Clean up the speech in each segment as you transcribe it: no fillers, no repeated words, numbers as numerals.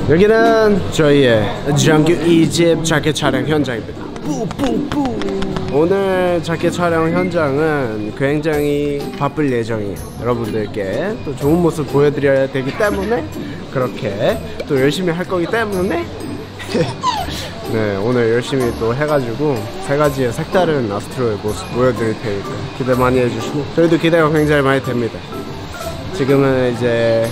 여기는 저희의 정규 2집 자켓 촬영 현장입니다. 뿌뿌뿌. 오늘 자켓 촬영 현장은 굉장히 바쁠 예정이에요. 여러분들께 또 좋은 모습 보여드려야 되기 때문에 그렇게 또 열심히 할 거기 때문에 네, 오늘 열심히 또 해가지고 세 가지의 색다른 아스트로의 모습 보여드릴 테니까 기대 많이 해주시고 저희도 기대가 굉장히 많이 됩니다. 지금은 이제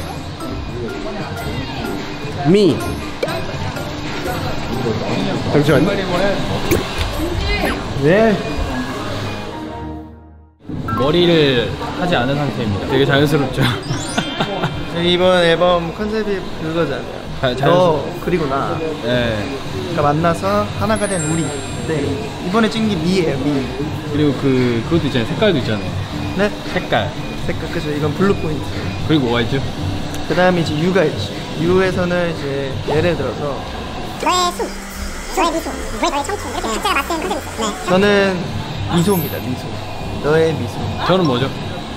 잠시만요. 네. 머리를 하지 않은 상태입니다. 되게 자연스럽죠? 이번 앨범 컨셉이 그거잖아요. 너 그리고 나. 네. 그러니까 만나서 하나가 된 우리. 네. 이번에 찍은 게 미예요, 미. 그리고 그것도 있잖아요. 색깔도 있잖아요. 네? 색깔. 그죠. 이건 블루 포인트. 그리고 뭐가 있죠? 그 다음에 이제 유가 있죠. 유에서는 이제 예를 들어서 너의 숨, 너의 미소, 너의 청춘 이렇게 각자가 맡은 컨셉이 있어요. 네. 저는 미소입니다. 미소. 너의 미소. 저는 뭐죠?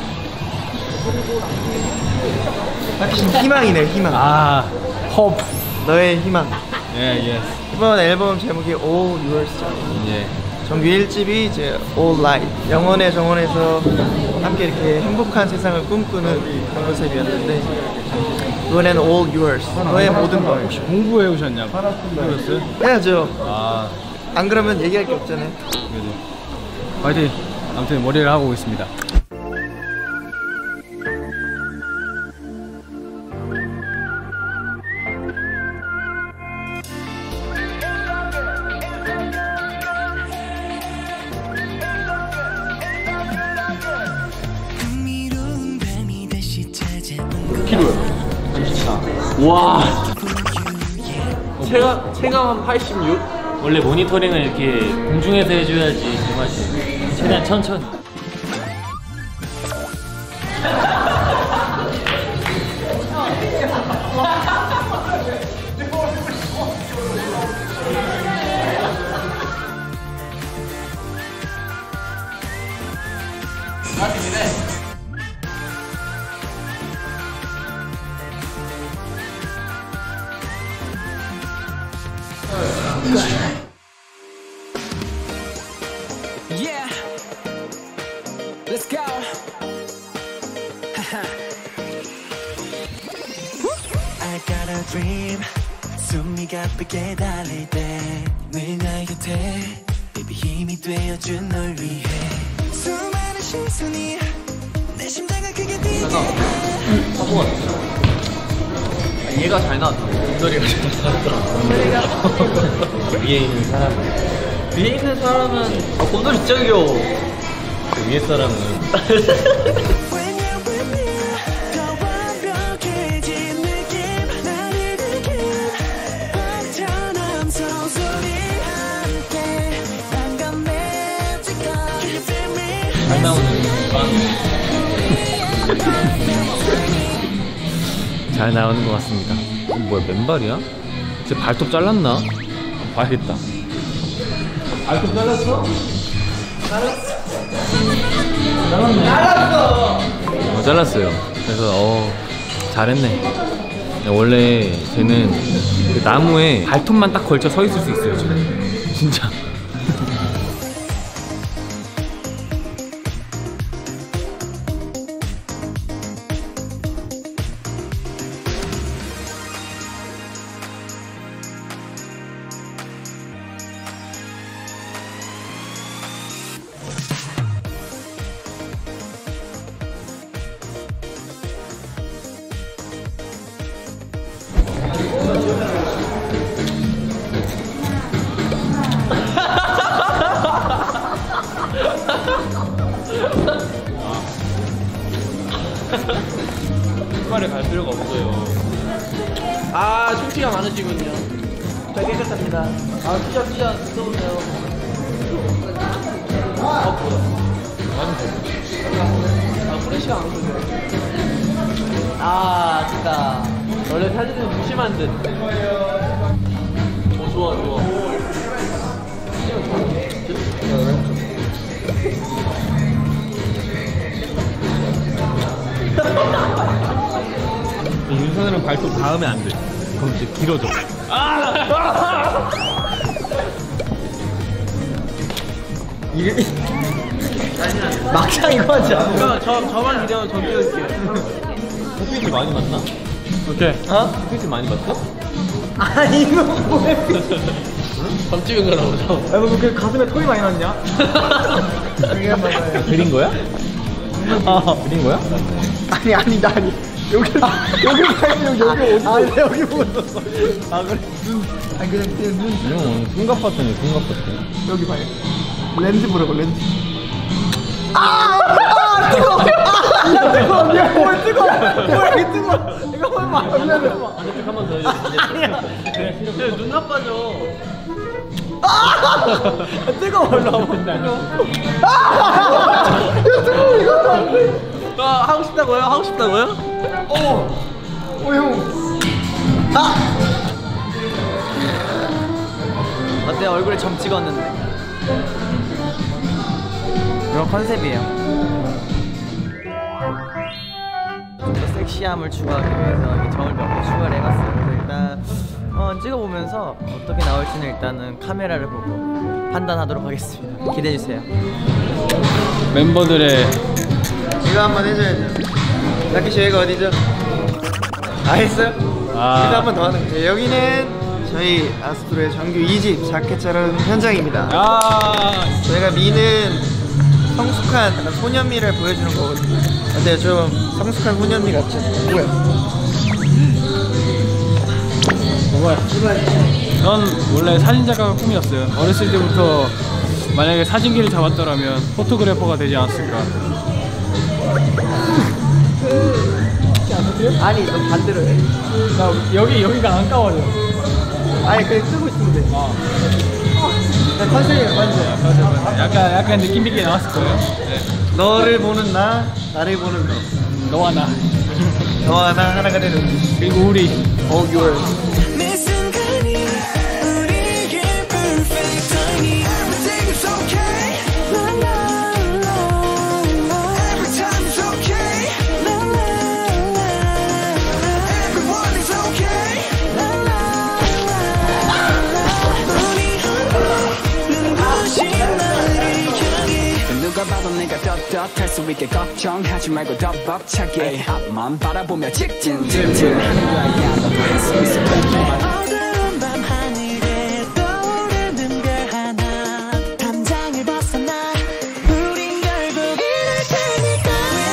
희망이네요. 희망. 아, hope. 너의 희망. 예. 이번 앨범 제목이 All Yours잖아요. 예. 정규 1집이 이제 All Light, 영원의 정원에서 함께 이렇게 행복한 세상을 꿈꾸는 그런 컨셉이었는데 이번에는 All Yours, 너의 모든 것. 혹시 공부해 오셨냐고? 그랬어요? 해야죠. 아, 안 그러면 얘기할 게 없잖아요. 그래도 파이팅! 아무튼 머리를 하고 있습니다. 와, 체감 한 86? 원래 모니터링을 이렇게 공중에서 해줘야지 제맛이. 최대한 천천히. Yeah, let's go. I got a dream. 숨이 가쁘게 달릴 때 늘 나의 곁에 baby 힘이 되어준 널 위해 수많은 시선이 내 심장을 크게 뛰게. 얘가 잘 나왔다. 목소리가 잘 나왔다. 위에 있는 사람. 위에 있는 사람은 곰돌이 진짜 귀여워. 그 위에 사람은 잘 나오는 잘 나오는 것 같습니다. 뭐야, 맨발이야? 쟤 발톱 잘랐나? 봐야겠다. 발톱 잘랐어? 잘랐네. 잘랐어요. 그래서 잘했네. 원래 쟤는 그 나무에 발톱만 딱 걸쳐 서 있을 수 있어요. 쟤는 진짜. 신발에 갈 필요가 없어요. 아, 충치가 많으시군요. 잘 깨끗합니다. 아, 진짜 무서우세요. 아, 프레시가 안 오세요. 아, 진짜. 원래 사진은 무심한 듯. 오, 좋아. 윤선이랑 발톱 닿으면 안 돼. 그럼 이제 길어져. 막상 이거 하지 않아. 그럼 저만 기대하면 전 띄워줄게요. 햇빛을 많이 봤나? 오케이. 어? 햇빛을 많이 봤어? 아니 이거 뭐야? 점 찍은 거라고 저. 야, 너 그 가슴에 털이 많이 났냐? 그게 맞아요. 그린 거야? 그린 거야? 아니 나 아니 여기 여기 봐요 여기 어디? 아 여기 보고 있었어. 아 그래 눈 아니 그냥 눈 형 숨갑 봤더니 숨갑 봤어. 여기 봐요. 렌즈 보라고 렌즈. 뜨거워. 뜨거워. 야, 뭘 뜨거워. 뭘 이렇게 뜨거워. 이거 뭘 막. 한번 더 해줘. 아니야. 눈 나빠져. 뜨거워. 올라와. 하고 싶다고요? 하고 싶다고요? 형. 어때 얼굴에 점 찍었는데. 이런 컨셉이에요. 좀 더 섹시함을 추구하기 위해서 이렇게 점을 몇 개 추가를 해봤어요. 그래서 일단 찍어보면서 어떻게 나올지는 일단은 카메라를 보고 판단하도록 하겠습니다. 기대해주세요. 멤버들의 이거 한번 해줘야죠. 라키 씨 여기가 어디죠? 했어요? 이거 한번 더 하는 거예요. 여기는 저희 아스트로의 정규 2집 자켓 촬영 현장입니다. 저희가 미는 성숙한 약간 소년미를 보여주는 거거든요. 어때요? 좀 성숙한 소년미 같죠? 뭐야? 넌 원래 사진작가가 꿈이었어요. 어렸을 때부터 만약에 사진기를 잡았더라면 포토그래퍼가 되지 않았을까. 아니 너 반대로 해. 나 여기가 안 까워져. 아니 그냥 뜨고 있으면 돼. 컨셉이에요 컨셉. 약간 느낌 있게 나왔을 거예요. 네. 너를 보는 나, 나를 보는 너. 너와 나 너와 나 하나가 되는 그리고 우리 All yours. 매 순간이 우리에게 perfect timing. Everything is okay. La la la la. Every time is okay. La la la la. Everyone is okay. La la la la. 우리 하루 눈부신 날이 향해. 누가 봐도 내가 떳떳할 수 있게 걱정하지 말고 더 벅차게 앞만 바라보며 직진 하는 거야. 너도 할 수 있어. 어두운 밤 하늘에 떠오르는 별 하나 담장을 벗어나 우린 결국 이룰 테니까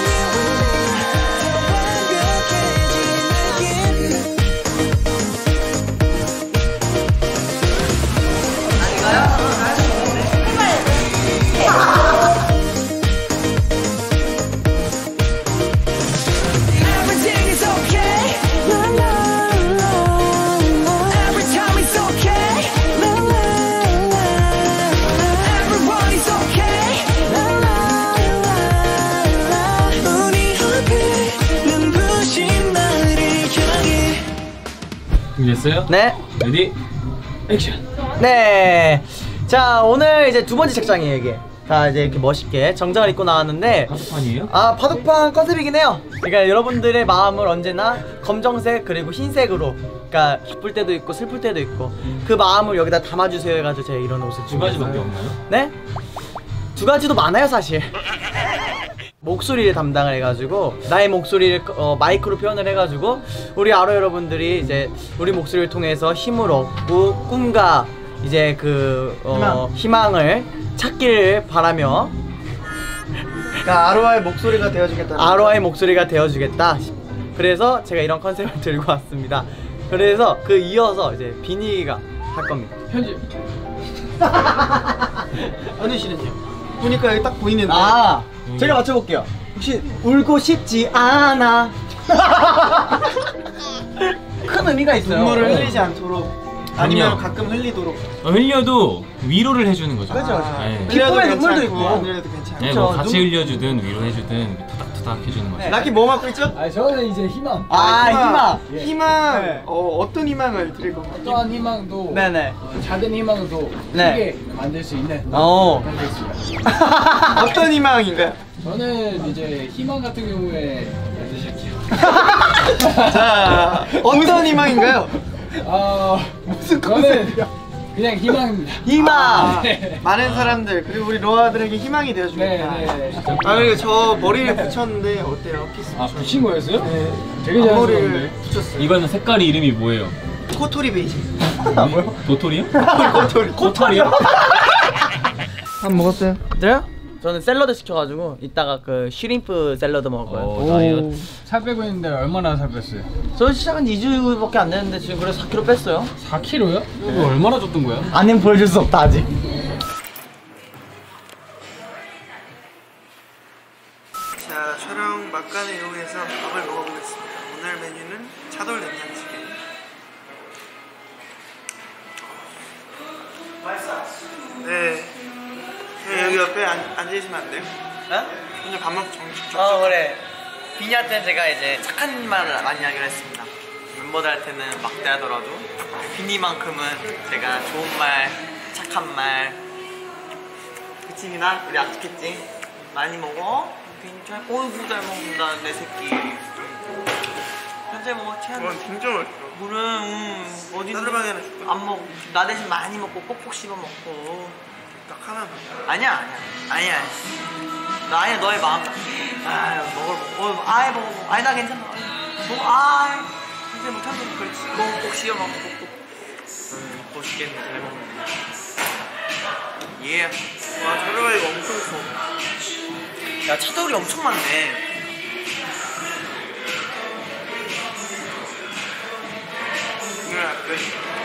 When you Everything is okay. La la la la. Every time it's okay. La la la la. Everyone is okay. La la la la. 우리 앞에 눈부신 날을 향해. 준비됐어요? 네. 레디 액션. 네. 자 오늘 이제 두 번째 책장이에요 이게. 자 이제 이렇게 멋있게 정장을 입고 나왔는데 파도판이에요? 바둑판 컨셉이긴 해요. 그러니까 여러분들의 마음을 언제나 검정색 그리고 흰색으로 그러니까 기쁠 때도 있고 슬플 때도 있고 그 마음을 여기다 담아주세요 해가지고 제가 이런 옷을 두 가지밖에 준비했어요. 없나요? 네? 두 가지도 많아요 사실. 목소리를 담당을 해가지고 나의 목소리를 마이크로 표현을 해가지고 우리 아로 여러분들이 이제 우리 목소리를 통해서 힘을 얻고 꿈과 이제 그 희망을 찾기를 바라며 그러니까 아로아의 목소리가 되어주겠다. 아로아의 목소리가 되어주겠다. 그래서 제가 이런 컨셉을 들고 왔습니다. 그래서 그 이어서 이제 비니가 할 겁니다. 편집. 어느 씨는요? 보니까 여기 딱 보이는데. 제가 맞춰볼게요. 혹시 울고 싶지 않아. 큰 의미가 있어요. 눈물을 흘리지 않도록. 아니면 가끔 흘리도록. 흘려도 위로를 해주는 거죠. 그렇죠. 네. 기쁨의 눈물도 있고. 흘려도 괜찮아. 네, 뭐 같이 흘려주든 위로해주든 토닥토닥 해주는 거죠. 라키 뭐 맡고 있죠? 저는 이제 희망. 희망. 예. 희망. 네. 어떤 희망을 드릴 건가요? 어떠한 희망도 네네. 작은 희망도 네. 크게 만들 수 있는 만들겠습니다. 어떤 희망인가요? 저는 이제 희망 같은 경우에 만드실게요. 자, 어떤 희망인가요? 무슨 컨셉이야? 그냥 희망입니다. 희망! 네. 많은 사람들 그리고 우리 로아들에게 희망이 되어주겠다. 네. 아 그리고 저 머리를 붙였는데 어때요? 키스 붙인 거였어요? 네. 되게 앞머리를 잘하셨는데. 붙였어요. 이거는 색깔이 이름이 뭐예요? 코토리 베이지. 뭐요? 도토리요? 코토리. 코토리요? 밥 먹었어요? 저요? 저는 샐러드 시켜가지고 이따가 그 슈림프 샐러드 먹을 거예요. 다이어트. 살 빼고 있는데 얼마나 살 뺐어요? 저 시작한 2주밖에 안 됐는데 지금 그래서 4kg 뺐어요. 4kg요? 이거 얼마나 줬던 거야? 안는 보여줄 수 없다 아직. 자, 촬영 막간을 이용해서 밥을 먹어보겠습니다. 오늘 메뉴는 차돌 된장찌개. 맛있어? 네. 여기 옆에 앉으시면 안 돼요? 어? 오늘 밥 먹고 정식 그래. 비니한테는 제가 이제 착한 말을 많이 하기로 했습니다. 멤버들한테는 막대하더라도 비니만큼은 제가 좋은 말, 착한 말. 그치 비나? 우리 약속했지? 많이 먹어? 비니 잘, 어이구 잘 먹는다 내 새끼. 현재 먹어 채연. 그건 진짜 맛있어. 그래 어디 따뜻하게 하나 줄까? 안 먹어. 나 대신 많이 먹고 꼭꼭 씹어 먹고. 딱 하나만. 아니야. 나 아니야 너의 마음. 먹어. 먹어. 나 괜찮아. 먹어. 이제 못하는 그렇지. 꼭 씹어 먹고 꼭. 먹고 싶겠네. 잘 먹네. 예. 와, 차돌가 이거 엄청 커. 야 차돌이 엄청 많네. 이걸 앞에.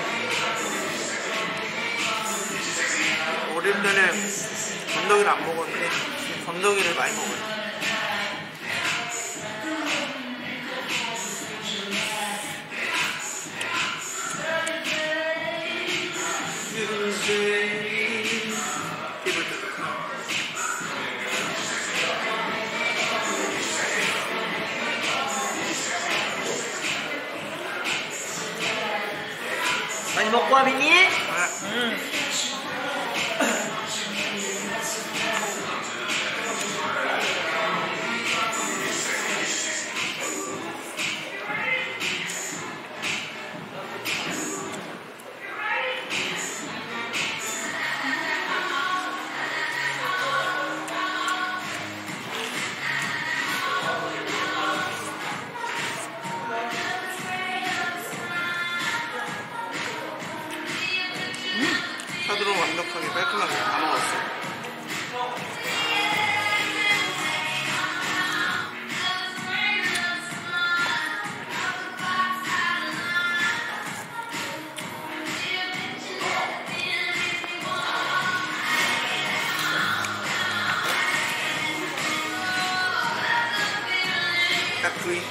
어릴 때는 건더기를 안 먹었는데 건더기를 많이 먹어요. 많이 먹고 와 비니? 차돌은 완벽하게 깔끔하게 다 먹었어요. 딱 구이.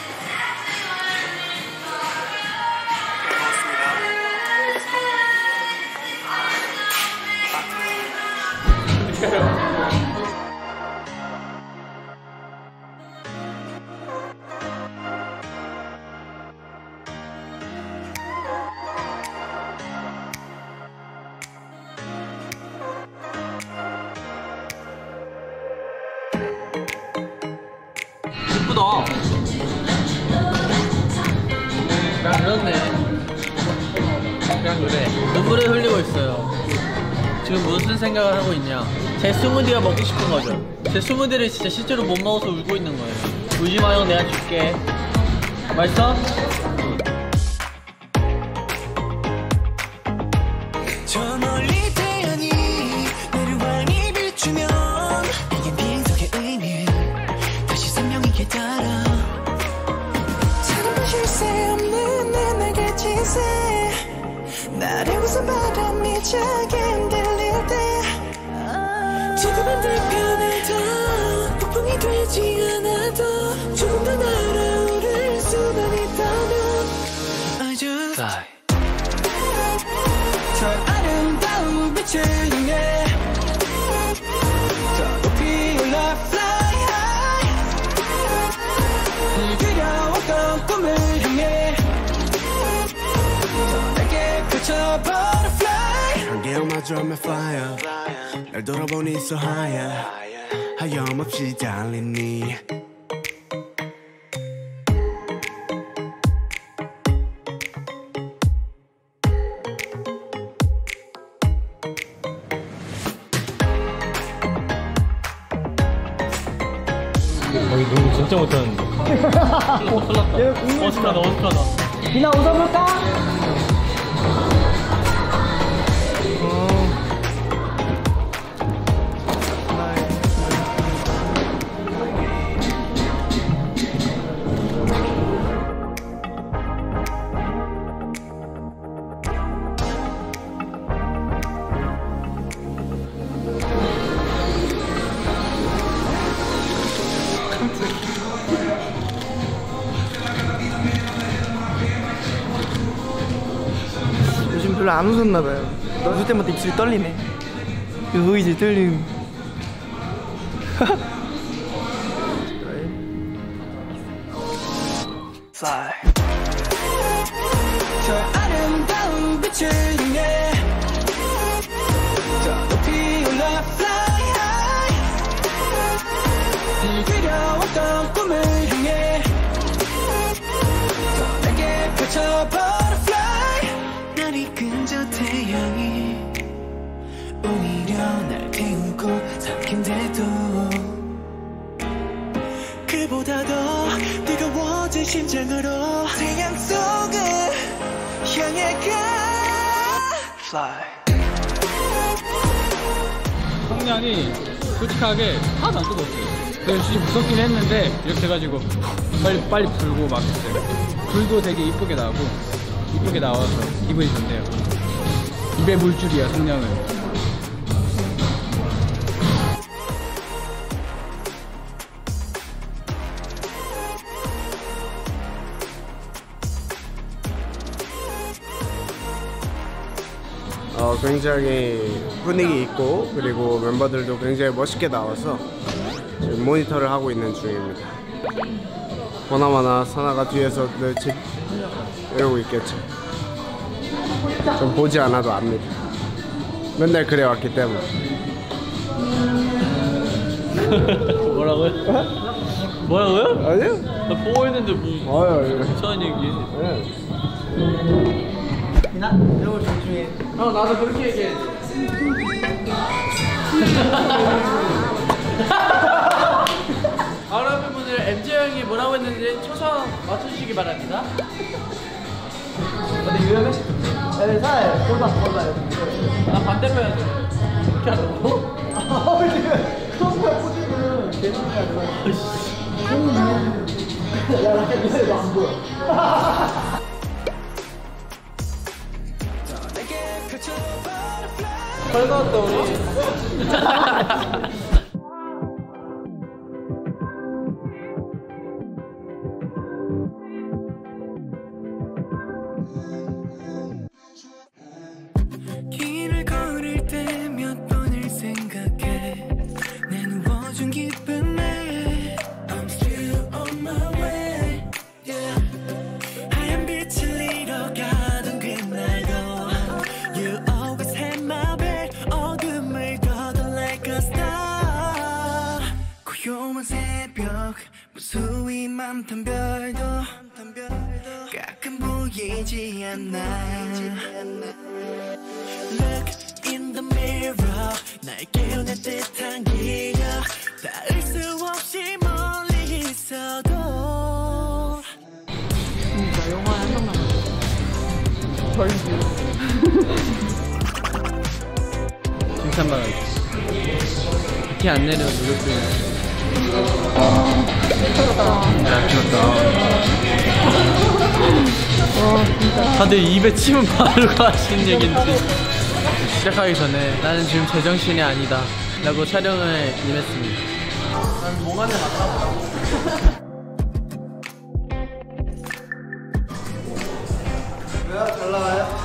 잘 먹었습니다. 예쁘다. 그렇네. 그냥 그래. 눈물을 흘리고 있어요. 지금 무슨 생각을 하고 있냐? 제 스무디가 먹고 싶은 거죠. 제 스무디를 진짜 실제로 못 먹어서 울고 있는 거예요. 울지 마요, 내가 줄게. 맛있어? 저 멀리 태양이 나를 환히 비추면 이게 빈속의 의미 다시 선명히 깨달아 차가운 쉴 새 없는 내 날개짓 새 나를 웃음 바람이 작게 흔들릴 때 지금은 내 편에도 폭풍이 되지 않아도 조금 더 날아오를 수만 있다면 I just 저 아름다운 빛을 향해 저 높이 올라 fly high 늘 그려왔던 꿈을 향해 저 내게 펼쳐 butterfly 한계마저 I'm fire 날 돌아보니 so higher 하염없이 달리니 농구 진짜 못하는데. 어색하다 어색하다. 비나 웃어볼까? 요즘 별로 안 웃었나봐요. 웃을 때마다 입술이 떨리네. 이제 떨림. Fly. 저 아름다운 빛을 향해 저 높이 올라 fly high. 그려왔던 꿈을 향해 더 내게 펼쳐 butterfly. 날 이끈 저 태양이 오히려 날 태우고 삼킨데도 그보다 더 뜨거워진 심장으로 태양 속을 향해 가 Fly. 성량이 솔직하게 하나도 안 뜨거웠어요. 그래서 진짜 무섭긴 했는데 이렇게 해가지고 빨리 불고 막 했어요. 불도 되게 이쁘게 나고 이쁘게 나와서 기분이 좋네요. 입에 물줄이야 성량은. 굉장히 분위기 있고 그리고 멤버들도 굉장히 멋있게 나와서 지금 모니터를 하고 있는 중입니다. 보나마나 사나가 뒤에서 늘 이러고 있겠죠. 좀 보지 않아도 압니다. 맨날 그래왔기 때문에. 뭐라고요? 뭐라고요? 아니요? 나 보고 있는데 뭐 이상한 얘기. 비나 이런 걸 존중해. 나도 그렇게 얘기해. 여러분들 MJ 형이 뭐라고 했는지 초성 맞춰주시기 바랍니다. 근데 유연해? 네, 살 골라. 나 반대로 해야 돼. 이렇게 하라고? 그런 거야 포즈는 계속 해야 돼. 야, 나 그냥 이거 안 보여. 벌거웠다 우리. 길을 걸을 때 몇 번을 생각해 내 누워준 기쁨에 I'm still on my way. Yeah. 하얀 빛을 잃어가던 그날도 You always had my back. 어둠을 걷어 like a star. 고요한 새벽 무수히 많던 별도 가끔 보이지 않아. Look in the mirror. 날 깨우는 듯한 기억. 닿을 수 없이 멀리 있어도 나 영화에 한 장만 칭찬받아. 비 안 내려 무릎 좀. 다들 입에 침을 바르고 하시는 얘긴지. 시작하기 전에 나는 지금 제정신이 아니다 라고 촬영을 임했습니다. 난 몽환을 만나보라고. 왜요? 잘 나와요?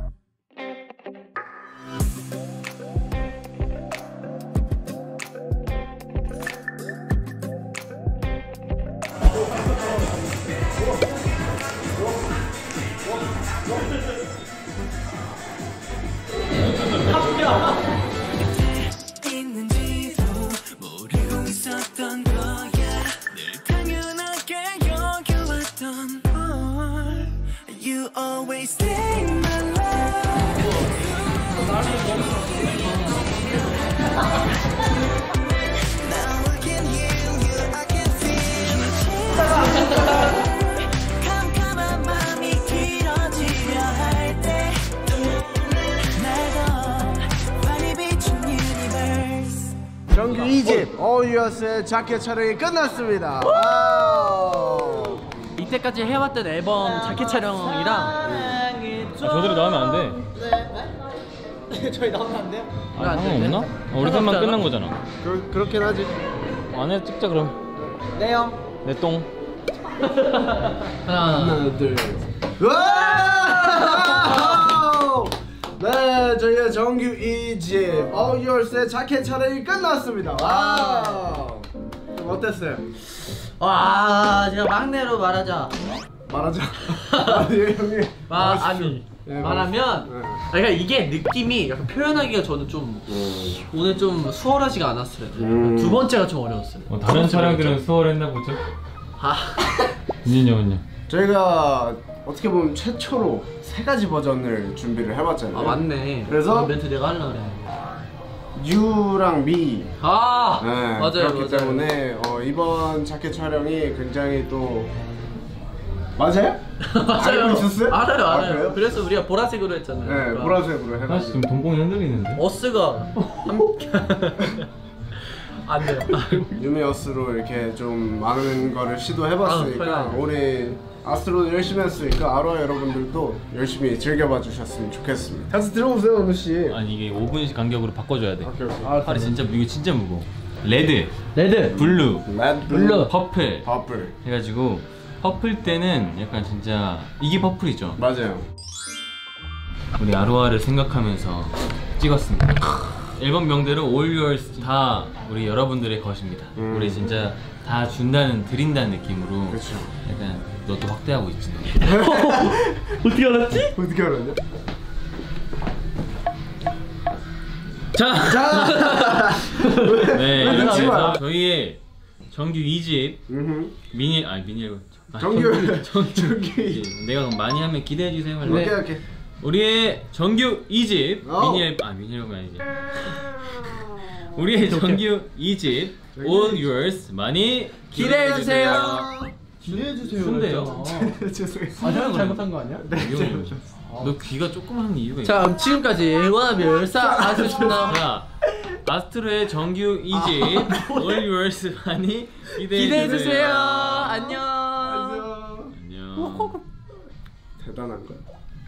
있는지도 모르고 있었던 거야. 늘 당연하게 여겨왔던 걸. You always stay in my life. Now I can hear you, I can feel 정규 2집 All Yours의 자켓 촬영이 끝났습니다. 와우. 이때까지 해왔던 앨범 자켓 촬영이랑 저들이 나오면 안 돼. 저희 나오면 안 돼요? 상관없나? 우리 셋만 끝난 거잖아. 그렇긴 하지. 안에 찍자 그럼. 네요. 내 똥. 하나 둘. 와! 네, 저희의 정규 2집 All Yours의 자켓 촬영이 끝났습니다. 와우. 좀 어땠어요? 와 제가 막내로 말하자 말하자. 형님. 말하면 그러니까 이게 느낌이 약간 표현하기가 저는 좀 오늘 좀 수월하지가 않았어요. 두 번째가 좀 어려웠어요. 다른 촬영들은 수월했나 보죠? 민현이 저희가 어떻게 보면 최초로 3가지 버전을 준비를 해봤잖아요. 맞네. 그래서 멘트 내가 하려고 그래. 유랑 미. 네, 맞아요. 그렇기 맞아요. 때문에 이번 자켓 촬영이 굉장히 또 맞아요? 알고 있었어요? 알아요. 그래요? 그래서 우리가 보라색으로 했잖아요. 네, 그러니까. 보라색으로 사실 해가지고. 지금 동공이 흔들리는데? 어스가 안 돼요. 유미어스로 이렇게 좀 많은 거를 시도해봤으니까 우리 아스트로도 열심히 했으니까 아로하 여러분들도 열심히 즐겨봐 주셨으면 좋겠습니다. 다시 들어오세요, 은우씨. 아니 이게 5분씩 간격으로 바꿔줘야 돼. 오케이. 팔이 진짜 이거 진짜 무거워. 레드, 레드, 블루, 블루, 퍼플 퍼플 해가지고 퍼플 때는 약간 진짜 이게 퍼플이죠. 맞아요. 우리 아로하를 생각하면서 찍었습니다. 앨범 명대로 All Yours 다 우리 여러분들의 것입니다. 우리 진짜 다 준다는 드린다는 느낌으로. 그렇죠. 약간 너도 확대하고 있지. 어떻게 알았지? 어떻게 알았냐? 자! 네, 이렇게 해서 저희의 정규 2집 미니 정규 내가 그럼 많이 하면 기대해주세요. 오케이. 우리의 정규 2집 미니 앨범 아니지. 우리의 정규 2집 All Yours 많이 기대해주세요. 기대해주세요. 순대요. 죄송해요. 형 잘못한 거 아니야? 너 귀가 조그만 이유가 있어. 자, 지금까지 원아별사 아스트로나 자, 아스트로의 정규 2집 All Yours 많이 기대해주세요. 안녕. 안녕. 대단한 거야.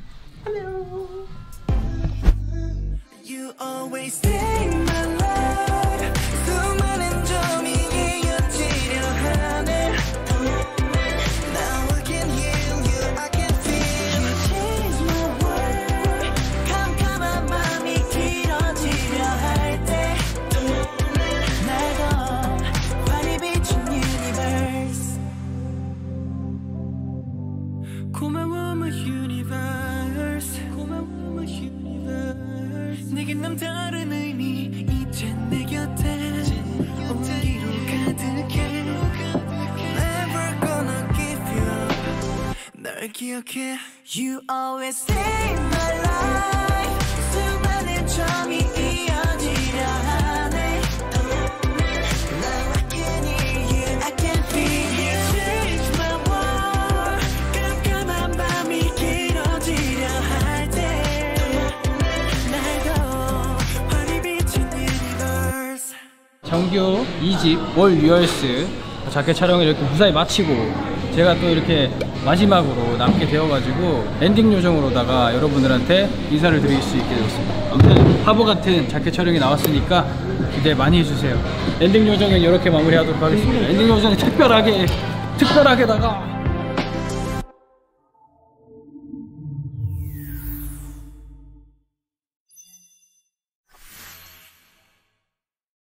You always stay in my life. 수많은 점이 이어지려 하네. Now I can hear you, I can feel you change my world. 캄캄한 맘이 길어지려 할 때 날도 환히 비춘 universe. 고마워 my universe. 고마워 my universe. 내겐 남다른 의미 이젠 내 곁에 온기로 가득해. Never gonna give you up. 널 기억해. You always stay in my life. 수많은 점이 이어지려 하네. Now I can hear you, I can feel you change my world. 깜깜한 밤이 길어지려 할 때 날도 환히 비춘 universe. 정규 2집 All Yours 자켓 촬영을 이렇게 무사히 마치고 제가 또 이렇게 마지막으로 남게 되어가지고 엔딩 요정으로다가 여러분들한테 인사를 드릴 수 있게 되었습니다. 아무튼 화보 같은 자켓 촬영이 나왔으니까 기대 많이 해주세요. 엔딩 요정은 이렇게 마무리하도록 하겠습니다. 엔딩 요정은 특별하게다가